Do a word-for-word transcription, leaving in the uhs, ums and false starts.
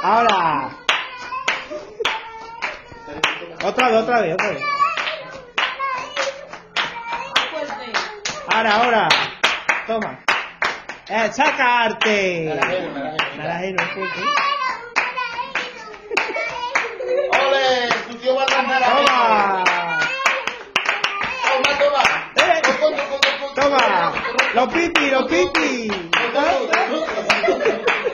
Ahora. Otra vez, otra vez, otra vez. Ahora, ahora. Toma. Eh, sacarte. Naranjero, fuerte. ¡Ole! Tu tío va a cantar ahora. Toma. Toma, toma. Eh. Toma. Los piti, los piti.